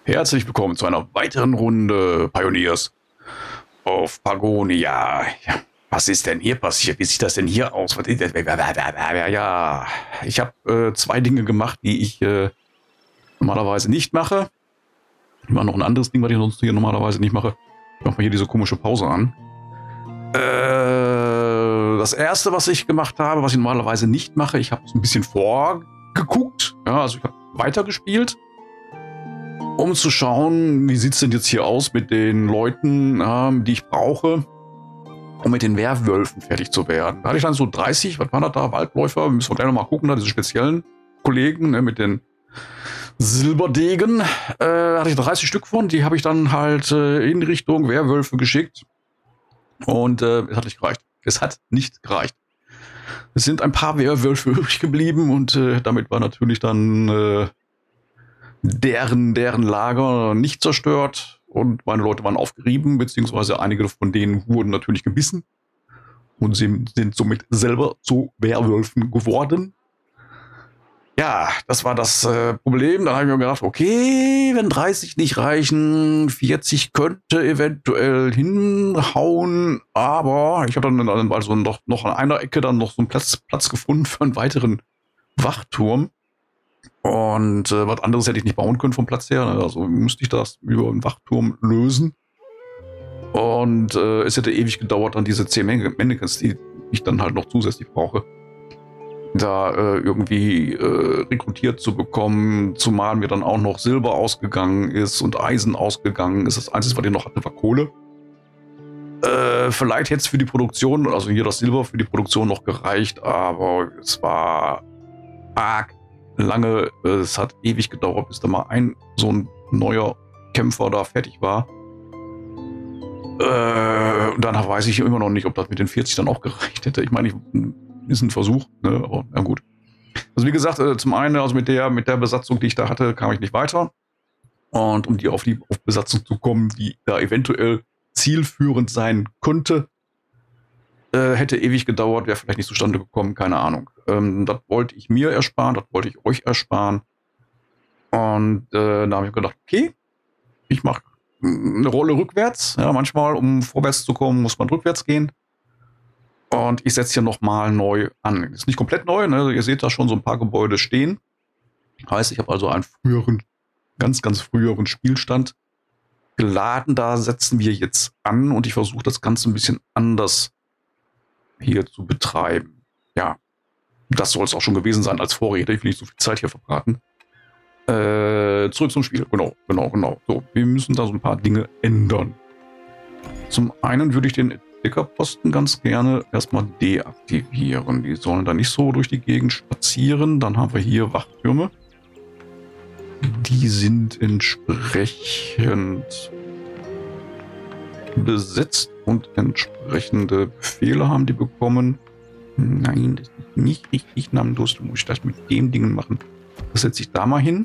Herzlich willkommen zu einer weiteren Runde Pioneers auf Pagonia. Ja, was ist denn hier passiert? Wie sieht das denn hier aus? Was ist das? Ja, ich habe zwei Dinge gemacht, die ich normalerweise nicht mache. Ich mache noch ein anderes Ding, was ich sonst hier normalerweise nicht mache. Ich mache mal hier diese komische Pause an. Das erste, was ich gemacht habe, was ich normalerweise nicht mache, ich habe so ein bisschen vorgeguckt. Ja, also ich habe weitergespielt, um zu schauen, wie sieht es denn jetzt hier aus mit den Leuten, die ich brauche, um mit den Werwölfen fertig zu werden. Da hatte ich dann so 30, was waren das da, Waldläufer, müssen wir gleich nochmal gucken, da diese speziellen Kollegen, ne, mit den Silberdegen, hatte ich 30 Stück von, die habe ich dann halt in Richtung Werwölfe geschickt und es hat nicht gereicht. Es hat nicht gereicht. Es sind ein paar Werwölfe übrig geblieben und damit war natürlich dann deren Lager nicht zerstört und meine Leute waren aufgerieben, beziehungsweise einige von denen wurden natürlich gebissen und sind somit selber zu Werwölfen geworden. Ja, das war das Problem. Dann habe ich mir gedacht, okay, wenn 30 nicht reichen, 40 könnte eventuell hinhauen, aber ich habe dann also noch an einer Ecke dann noch so einen Platz gefunden für einen weiteren Wachturm. Und was anderes hätte ich nicht bauen können vom Platz her. Also müsste ich das über einen Wachturm lösen. Und es hätte ewig gedauert, dann diese 10 Mannequins, die ich dann halt noch zusätzlich brauche, da irgendwie rekrutiert zu bekommen. Zumal mir dann auch noch Silber ausgegangen ist und Eisen ausgegangen ist. Das Einzige, was ich noch hatte, war Kohle. Vielleicht hätte es für die Produktion, also hier das Silber für die Produktion noch gereicht, aber es war arg lange, es hat ewig gedauert, bis da mal so ein neuer Kämpfer da fertig war. Danach weiß ich immer noch nicht, ob das mit den 40 dann auch gereicht hätte. Ich meine, ist ein Versuch, ne? Aber na gut. Also wie gesagt, zum einen, also mit der Besatzung, die ich da hatte, kam ich nicht weiter. Und um auf Besatzung zu kommen, die da eventuell zielführend sein könnte, hätte ewig gedauert, wäre vielleicht nicht zustande gekommen, keine Ahnung. Das wollte ich mir ersparen, das wollte ich euch ersparen. Und da habe ich gedacht, okay, ich mache eine Rolle rückwärts. Ja, manchmal, um vorwärts zu kommen, muss man rückwärts gehen. Und ich setze hier nochmal neu an. Ist nicht komplett neu, ne? Ihr seht da schon so ein paar Gebäude stehen. Heißt, ich habe also einen früheren, ganz früheren Spielstand geladen. Da setzen wir jetzt an und ich versuche das Ganze ein bisschen anders hier zu betreiben. Ja, das soll es auch schon gewesen sein als Vorrede. Ich will nicht so viel Zeit hier verbraten. Zurück zum Spiel. Genau. So, wir müssen da so ein paar Dinge ändern. Zum einen würde ich den Entdeckerposten ganz gerne erstmal deaktivieren. Die sollen da nicht so durch die Gegend spazieren. Dann haben wir hier Wachtürme. Die sind entsprechend besetzt und entsprechende Befehle haben die bekommen. Nein, das ist nicht richtig namenlos. Das muss ich gleich mit dem Ding machen. Das setze ich da mal hin.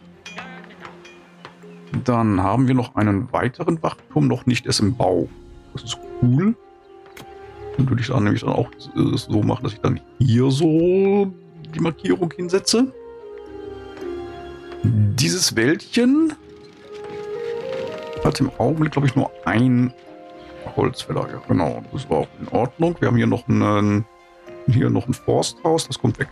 Dann haben wir noch einen weiteren Wachturm, noch nicht erst im Bau. Das ist cool. Dann würde ich dann nämlich auch so machen, dass ich dann hier so die Markierung hinsetze. Dieses Wäldchen hat im Augenblick, glaube ich, nur ein Holzfäller. Ja, genau, das war auch in Ordnung. Wir haben hier noch ein Forsthaus, das kommt weg.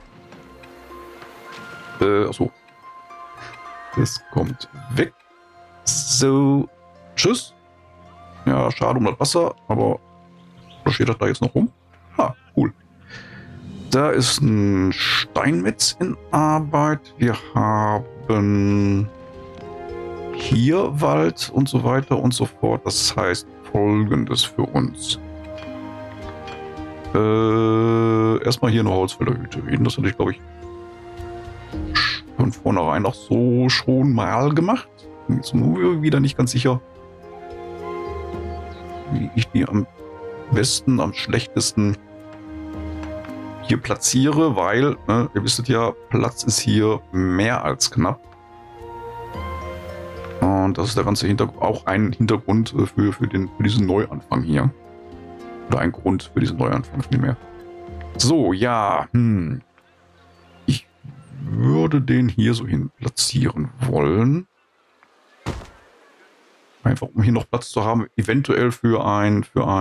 Achso. Das kommt weg. So, tschüss. Ja, schade um das Wasser, aber was steht das da jetzt noch rum? Ah, cool. Da ist ein Steinmetz in Arbeit. Wir haben hier Wald und so weiter und so fort. Das heißt Folgendes für uns. Erstmal hier eine Holzfällerhütte. Das hatte ich, glaube ich, von vornherein auch so schon mal gemacht. Bin jetzt nur wieder nicht ganz sicher, wie ich die am besten, am schlechtesten hier platziere, weil, ne, ihr wisst ja, Platz ist hier mehr als knapp. Und das ist der ganze Hintergrund, auch ein Hintergrund für diesen Neuanfang hier. Oder ein Grund für diesen Neuanfang vielmehr. So, ja, ich würde den hier so hin platzieren wollen. Einfach um hier noch Platz zu haben, eventuell für einen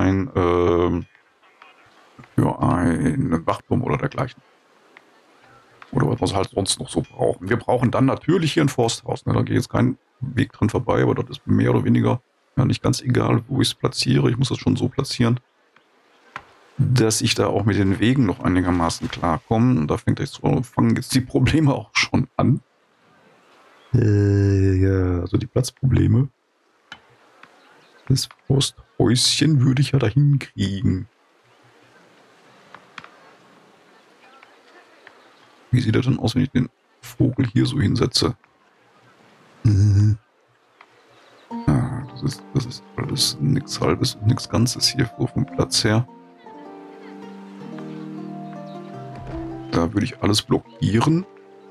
Wachturm oder dergleichen. Oder was wir halt sonst noch so brauchen. Wir brauchen dann natürlich hier ein Forsthaus. Ne? Da geht jetzt kein Weg dran vorbei, aber das ist mehr oder weniger ja nicht ganz egal, wo ich es platziere. Ich muss das schon so platzieren, dass ich da auch mit den Wegen noch einigermaßen klarkomme. Und da fangen jetzt die Probleme auch schon an. Ja, also die Platzprobleme. Das Forsthäuschen würde ich ja dahin kriegen. Wie sieht das denn aus, wenn ich den Vogel hier so hinsetze? Ja, das ist alles nichts Halbes und nichts Ganzes hier so vom Platz her. Da würde ich alles blockieren.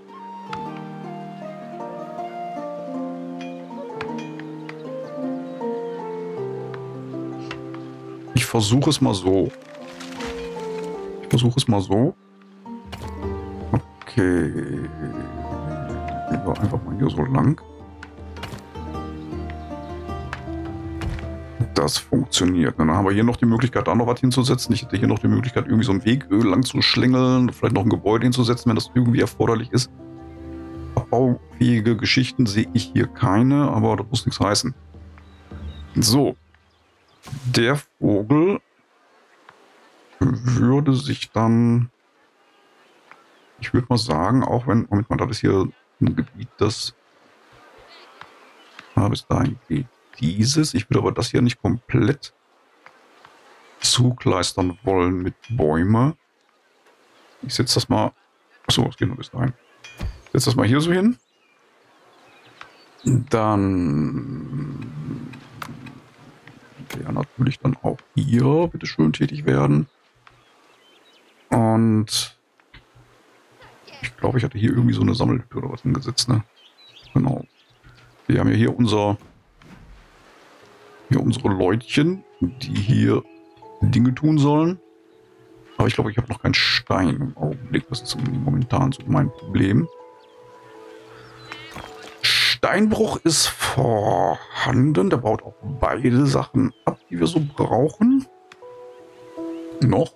Ich versuche es mal so. Okay. Einfach mal hier so lang. Das funktioniert. Dann haben wir hier noch die Möglichkeit, da noch was hinzusetzen. Ich hätte hier noch die Möglichkeit, irgendwie so einen Weg lang zu schlängeln, vielleicht noch ein Gebäude hinzusetzen, wenn das irgendwie erforderlich ist. Abbaufähige Geschichten sehe ich hier keine, aber das muss nichts heißen. So. Der Vogel würde sich dann, ich würde mal sagen, auch wenn, Moment mal, das ist hier ein Gebiet, das bis dahin geht dieses. Ich würde aber das hier nicht komplett zugleistern wollen mit Bäume. Ich setze das mal, achso, es geht nur bis dahin. Ich setze das mal hier so hin. Dann ja, natürlich dann auch hier bitte schön tätig werden. Und ich glaube, ich hatte hier irgendwie so eine Sammelhütte oder was hingesetzt, ne? Genau. Wir haben ja hier unsere Leutchen, die hier Dinge tun sollen. Aber ich glaube, ich habe noch keinen Stein im Augenblick. Das ist momentan so mein Problem. Steinbruch ist vorhanden. Der baut auch beide Sachen ab, die wir so brauchen. Noch.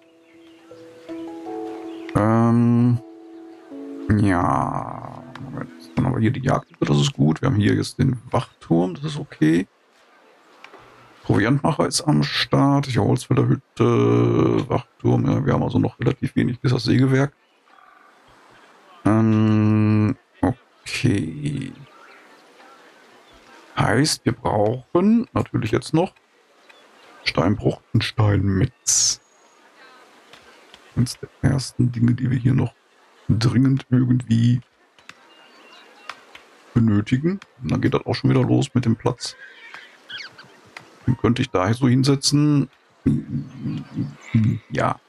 Ja. Moment. Dann haben wir hier die Jagdhütte, das ist gut. Wir haben hier jetzt den Wachturm, das ist okay. Proviantmacher ist am Start. Die Holzfällerhütte, Wachturm. Ja, wir haben also noch relativ wenig bis das Sägewerk. Okay. Heißt, wir brauchen natürlich jetzt noch Steinbruch und Steinmetz. Eines der ersten Dinge, die wir hier noch dringend irgendwie benötigen. Und dann geht das auch schon wieder los mit dem Platz. Den könnte ich da so hinsetzen. Ja.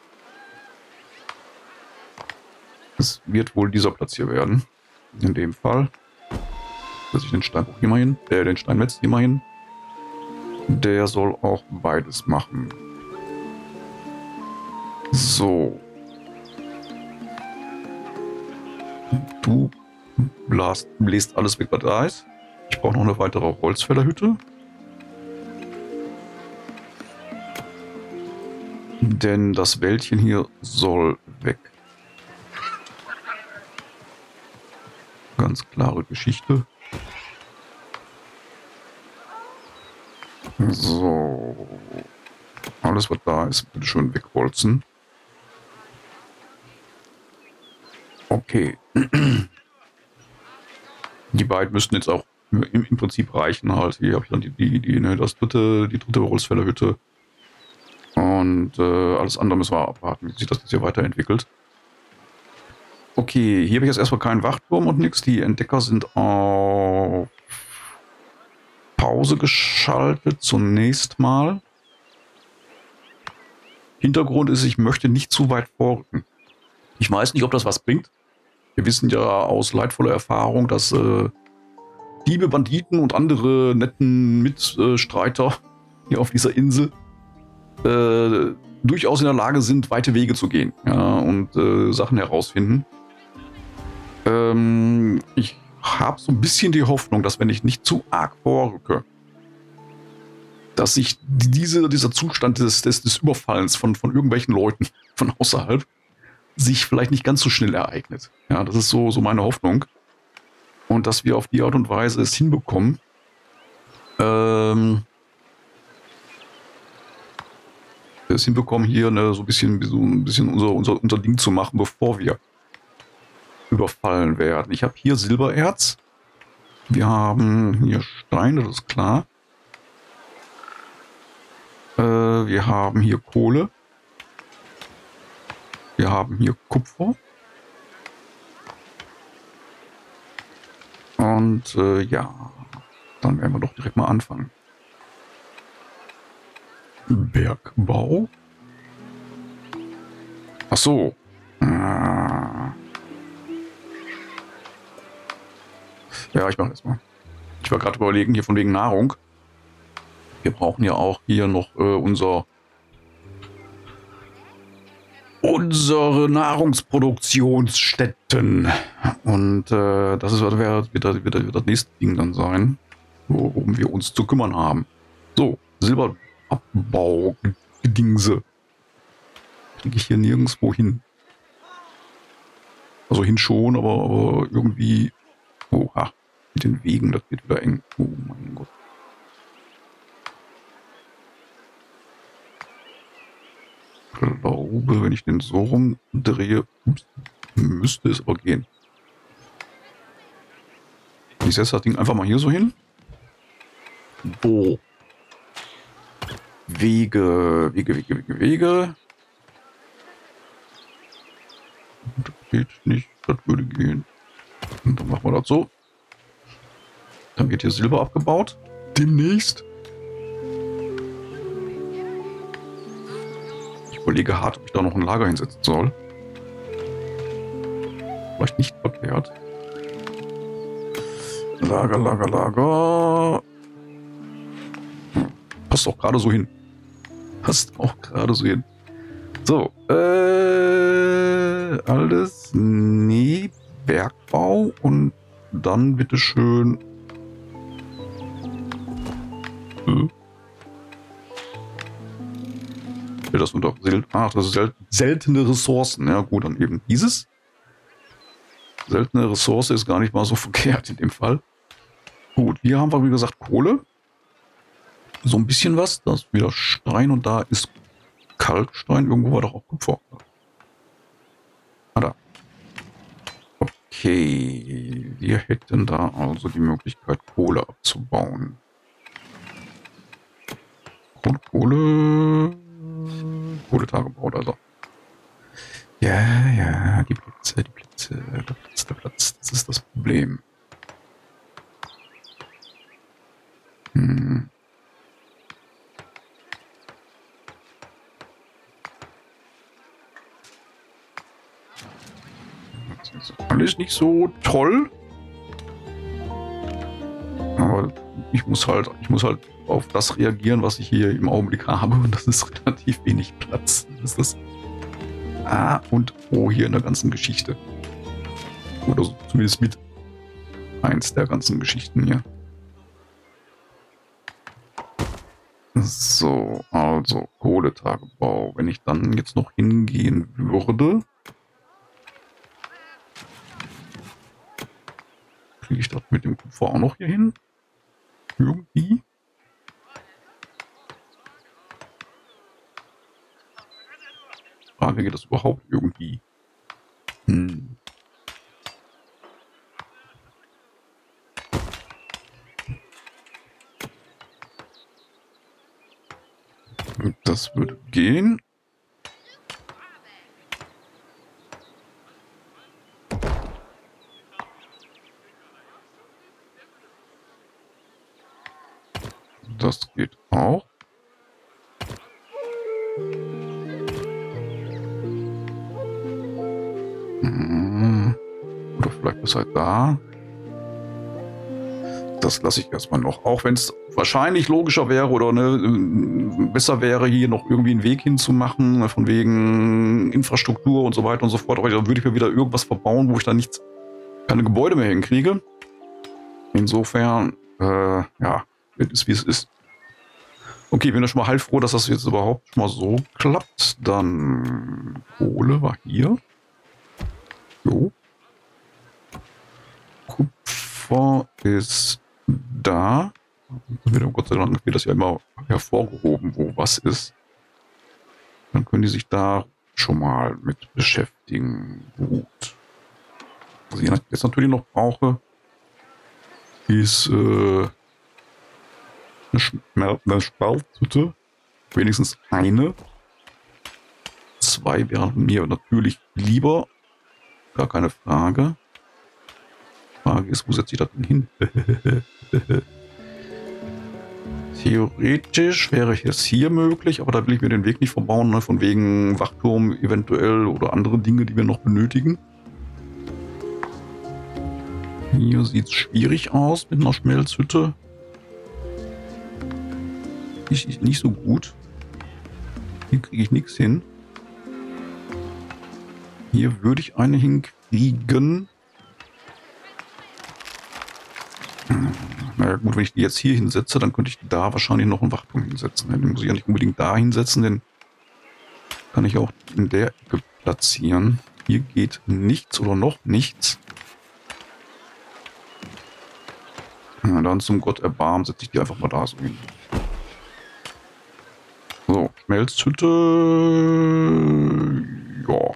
Es wird wohl dieser Platz hier werden. In dem Fall. Dass ich den Steinbruch hier mal hin, den Steinmetz hier mal hin. Der soll auch beides machen. So. Du bläst alles weg, was da ist. Ich brauche noch eine weitere Holzfällerhütte. Denn das Wäldchen hier soll weg. Ganz klare Geschichte. So. Alles, was da ist, bitte schön wegholzen. Okay. Die beiden müssten jetzt auch im Prinzip reichen halt. Hier habe ich dann die dritte Holzfällerhütte. Und alles andere müssen wir abwarten, wie sich das jetzt hier weiterentwickelt. Okay, hier habe ich jetzt erstmal keinen Wachturm und nichts. Die Entdecker sind auf Pause geschaltet zunächst mal. Hintergrund ist, ich möchte nicht zu weit vorrücken. Ich weiß nicht, ob das was bringt. Wir wissen ja aus leidvoller Erfahrung, dass Diebe, Banditen und andere netten Mitstreiter hier auf dieser Insel durchaus in der Lage sind, weite Wege zu gehen, ja, und Sachen herausfinden. Ich habe so ein bisschen die Hoffnung, dass wenn ich nicht zu arg vorrücke, dass sich dieser Zustand des Überfallens von irgendwelchen Leuten von außerhalb sich vielleicht nicht ganz so schnell ereignet. Ja, das ist so meine Hoffnung. Und dass wir auf die Art und Weise es hinbekommen, hier so ein bisschen unser Ding zu machen, bevor wir überfallen werden. Ich habe hier Silbererz. Wir haben hier Steine, das ist klar. Wir haben hier Kohle. Wir haben hier Kupfer. Und ja, dann werden wir doch direkt mal anfangen. Bergbau. Ach so. Ja, ich mache das mal. Ich war gerade überlegen, hier von wegen Nahrung. Wir brauchen ja auch hier noch unsere Nahrungsproduktionsstätten. Und das wird das nächste Ding dann sein, worum wir uns zu kümmern haben. So, Silberabbau-Gedingse. Kriege ich hier nirgendwo hin. Also hin schon, aber irgendwie... Oha, mit den Wegen, das wird wieder eng. Oh mein Gott. Ich glaube, wenn ich den so rumdrehe, müsste es aber gehen. Ich setze das Ding einfach mal hier so hin. So. Wege. Das geht nicht, das würde gehen. Und dann machen wir das so. Dann wird hier Silber abgebaut. Demnächst. Ich überlege hart, ob ich da noch ein Lager hinsetzen soll. Vielleicht nicht verkehrt. Lager. Passt auch gerade so hin. So, alles, nee, Bergbau und dann bitteschön. Das unter das ist seltene Ressourcen. Ja gut, dann eben dieses. Seltene Ressource ist gar nicht mal so verkehrt in dem Fall. Gut, hier haben wir wie gesagt Kohle. So ein bisschen was. Da ist wieder Stein und da ist Kalkstein. Irgendwo war doch auch Kupfer. Ah, da. Okay, wir hätten da also die Möglichkeit, Kohle abzubauen. Kohletagebau, also. Ja, die Plätze. Der Platz, das ist das Problem. Das ist alles nicht so toll. Aber ich muss halt auf das reagieren, was ich hier im Augenblick habe. Und das ist relativ wenig Platz. Das ist das A und O hier in der ganzen Geschichte. Oder so, zumindest mit eins der ganzen Geschichten hier. So, also Kohletagebau. Wenn ich dann jetzt noch hingehen würde, kriege ich das mit dem Kupfer auch noch hier hin? Irgendwie? Frage, geht das überhaupt irgendwie? Das würde gehen. Das geht auch. Oder vielleicht ist halt da. Das lasse ich erstmal noch. Auch wenn es wahrscheinlich logischer wäre oder besser wäre, hier noch irgendwie einen Weg hinzumachen, von wegen Infrastruktur und so weiter und so fort. Aber dann würde ich mir wieder irgendwas verbauen, wo ich dann keine Gebäude mehr hinkriege. Insofern, ja, es ist wie es ist. Okay, bin ja schon mal heilfroh, dass das jetzt überhaupt mal so klappt. Dann Kohle war hier. Jo. Kupfer ist da. Gott sei Dank wird das ja immer hervorgehoben, wo was ist. Dann können die sich da schon mal mit beschäftigen. Gut. Was ich jetzt natürlich noch brauche, ist eine Spalthütte. Wenigstens eine. 2 wären mir natürlich lieber. Gar keine Frage. Frage ist, wo setze ich das denn hin? Theoretisch wäre es hier möglich, aber da will ich mir den Weg nicht verbauen, ne? Von wegen Wachturm eventuell oder andere Dinge, die wir noch benötigen. Hier sieht es schwierig aus mit einer Schmelzhütte. Nicht so gut. Hier kriege ich nichts hin. Hier würde ich eine hinkriegen. Naja gut, wenn ich die jetzt hier hinsetze, dann könnte ich da wahrscheinlich noch einen Wachturm hinsetzen. Den muss ich ja nicht unbedingt da hinsetzen, den kann ich auch in der Ecke platzieren. Hier geht nichts oder noch nichts. Na dann zum Gott erbarmen setze ich die einfach mal da so hin. So, Schmelzhütte. Ja.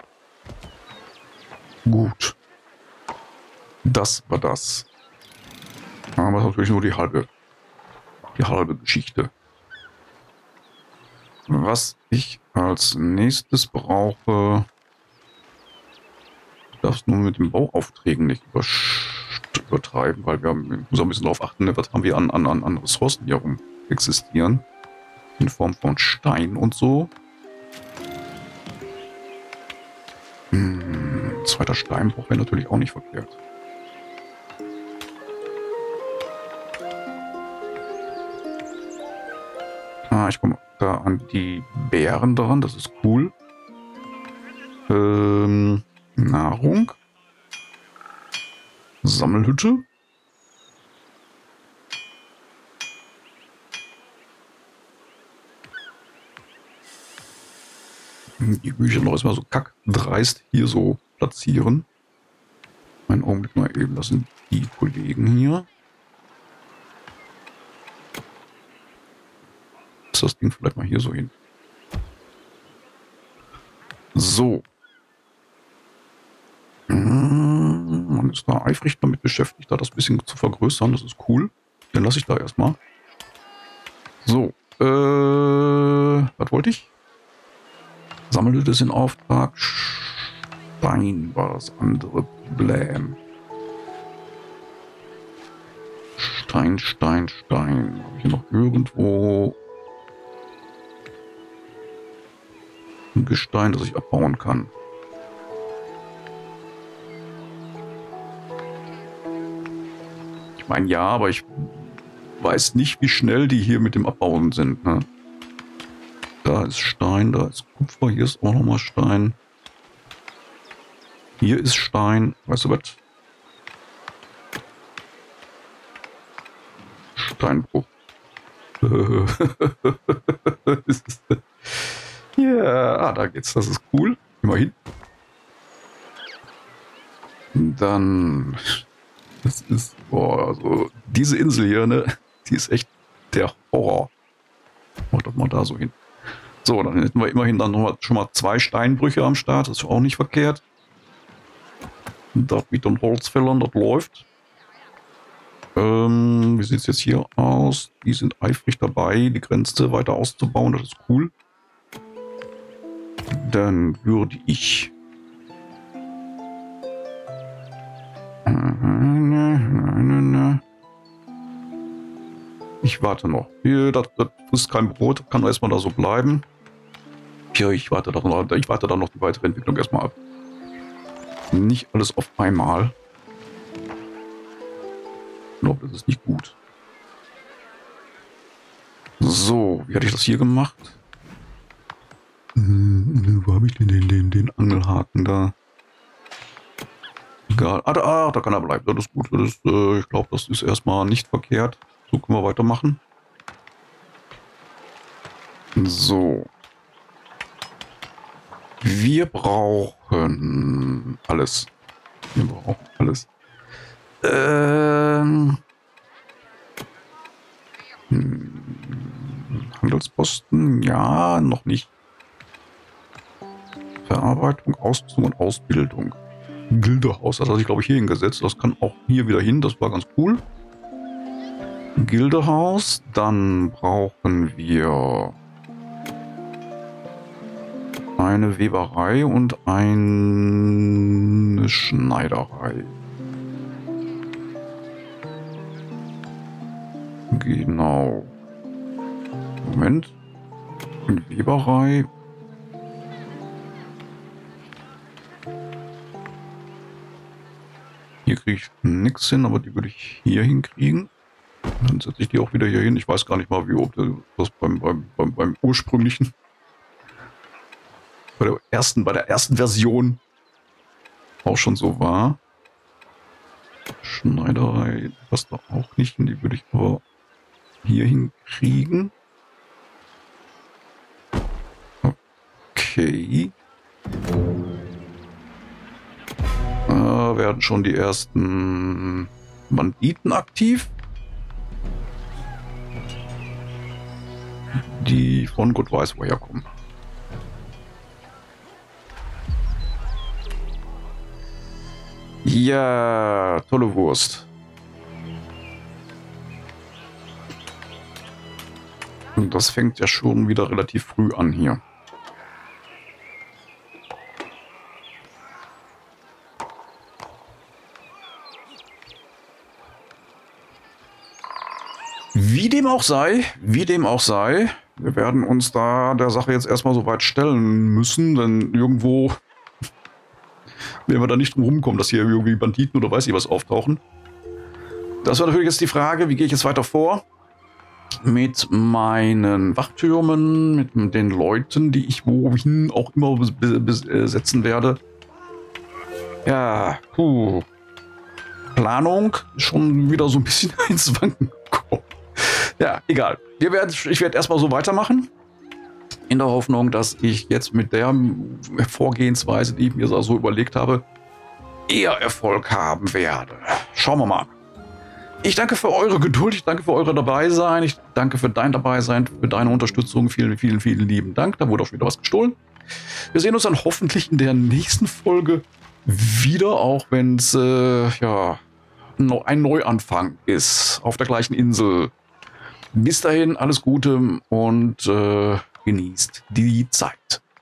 Gut. Das war das. Aber das ist natürlich nur die halbe Geschichte. Was ich als nächstes brauche, darf es nur mit den Bauaufträgen nicht übertreiben, weil wir müssen ein bisschen darauf achten, was haben wir an Ressourcen hier rum existieren. In Form von Stein und so. Zweiter Steinbruch wäre natürlich auch nicht verkehrt. Ich komme da an die Beeren dran, das ist cool. Nahrung. Sammelhütte. Die Bücher noch erstmal so kackdreist hier so platzieren. Einen Augenblick mal eben, das sind die Kollegen hier. Das Ding vielleicht mal hier so hin. So. Man ist da eifrig damit beschäftigt, da das ein bisschen zu vergrößern. Das ist cool. Den lasse ich da erstmal. So. Was wollte ich? Sammelhütte ist in Auftrag. Stein war das andere Problem. Stein. Habe ich hier noch irgendwo ein Gestein, das ich abbauen kann? Ich meine, ja, aber ich weiß nicht, wie schnell die hier mit dem Abbauen sind. Ne? Da ist Stein, da ist Kupfer, hier ist auch nochmal Stein. Hier ist Stein. Weißt du was? Steinbruch. Ja, da geht's. Das ist cool. Immerhin. Dann... Das ist... Boah, also diese Insel hier, ne? Die ist echt der Horror. Mach das mal da so hin. So, dann hätten wir immerhin dann noch schon mal 2 Steinbrüche am Start. Das ist auch nicht verkehrt. Das mit den Holzfällern, das läuft. Wie sieht es jetzt hier aus? Die sind eifrig dabei, die Grenze weiter auszubauen. Das ist cool. Dann würde ich... Ich warte noch. Hier, das ist kein Brot, kann erstmal da so bleiben. Ja, ich warte da noch die weitere Entwicklung erstmal ab. Nicht alles auf einmal. Ich glaube, das ist nicht gut. So, wie hatte ich das hier gemacht? Wo habe ich denn den Angelhaken da? Egal. Da kann er bleiben. Das ist gut. Das ist, ich glaube, das ist erstmal nicht verkehrt. So können wir weitermachen. So. Wir brauchen alles. Wir brauchen alles. Handelsposten? Ja, noch nicht. Verarbeitung, Ausrüstung und Ausbildung. Gildehaus, das hatte ich glaube ich hier hingesetzt. Das kann auch hier wieder hin, das war ganz cool. Gildehaus, dann brauchen wir eine Weberei und eine Schneiderei. Genau. Moment. Eine Weberei. Hier kriege ich nichts hin, aber die würde ich hier hinkriegen. Dann setze ich die auch wieder hier hin. Ich weiß gar nicht mal, wie ob das beim ursprünglichen, bei der ersten Version auch schon so war. Schneiderei passt da auch nicht hin. Die würde ich aber hier hinkriegen. Okay. Werden schon die ersten Banditen aktiv. Die von Gott weiß woher kommen. Ja, tolle Wurst. Und das fängt ja schon wieder relativ früh an hier. Wie dem auch sei, wir werden uns da der Sache jetzt erstmal so weit stellen müssen, denn irgendwo werden wir da nicht drum rumkommen, dass hier irgendwie Banditen oder weiß ich was auftauchen. Das war natürlich jetzt die Frage, wie gehe ich jetzt weiter vor? Mit meinen Wachtürmen, mit den Leuten, die ich wohin auch immer besetzen werde. Ja, Planung ist schon wieder so ein bisschen ins Wanken gekommen. Ja, egal. Ich werde erstmal so weitermachen. In der Hoffnung, dass ich jetzt mit der Vorgehensweise, die ich mir so überlegt habe, eher Erfolg haben werde. Schauen wir mal. Ich danke für eure Geduld, ich danke für eure Dabeisein, ich danke für dein Dabeisein, für deine Unterstützung. Vielen, vielen, vielen lieben Dank. Da wurde auch wieder was gestohlen. Wir sehen uns dann hoffentlich in der nächsten Folge wieder, auch wenn es ja, ein Neuanfang ist auf der gleichen Insel. Bis dahin, alles Gute und genießt die Zeit.